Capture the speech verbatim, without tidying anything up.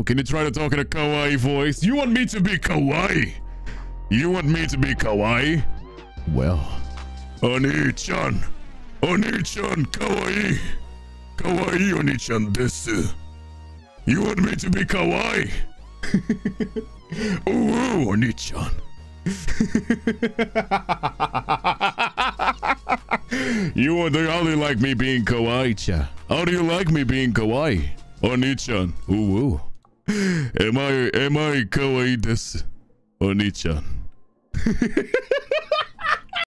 Oh, can you try to talk in a kawaii voice? You want me to be kawaii? You want me to be kawaii? Well, Oni-chan. Oni-chan, kawaii. Kawaii Oni-chan desu. You want me to be kawaii? Ooh, Oni-chan. You want to, how do you like me being kawaii-chan? How do you like me being kawaii? Oni-chan. Ooh, ooh. Am I, am I kawaii desu? Oni-chan.